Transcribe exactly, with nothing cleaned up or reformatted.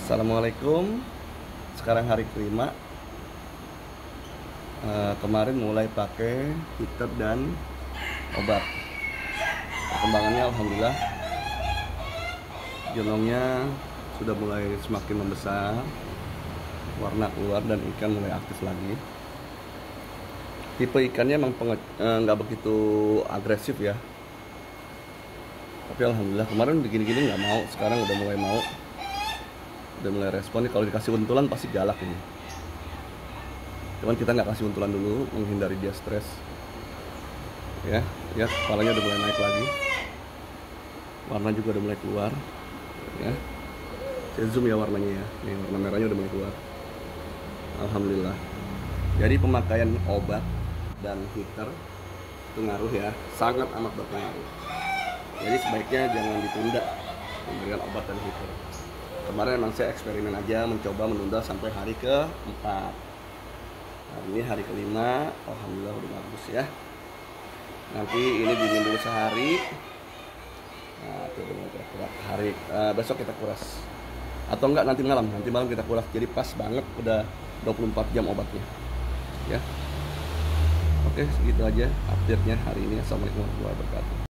Assalamualaikum. Sekarang hari kelima. Uh, kemarin mulai pakai heater dan obat. Perkembangannya alhamdulillah, genongnya sudah mulai semakin membesar, warna keluar dan ikan mulai aktif lagi. Tipe ikannya emang nggak uh, begitu agresif ya, tapi alhamdulillah kemarin begini-gini nggak mau, sekarang udah mulai mau, udah mulai respon. Kalau dikasih untulan pasti galak ini, cuman kita nggak kasih untulan dulu, menghindari dia stres ya. Ya, kepalanya udah mulai naik lagi, warna juga udah mulai keluar ya. Saya zoom ya warnanya ya, nih warna merahnya udah mulai keluar, alhamdulillah. Jadi pemakaian obat dan heater itu ngaruh ya, sangat amat berpengaruh. Jadi sebaiknya jangan ditunda memberikan obat dan heater. Kemarin memang saya eksperimen aja, mencoba menunda sampai hari keempat. Hari ini hari kelima, alhamdulillah udah bagus ya. Nanti ini dingin dulu sehari. Nah, itu udah mulai kuras. Hari uh, besok kita kuras. Atau enggak nanti malam, nanti malam kita kuras. Jadi pas banget, udah dua puluh empat jam obatnya. Ya. Oke, segitu aja update-nya hari ini. Assalamualaikum warahmatullahi wabarakatuh.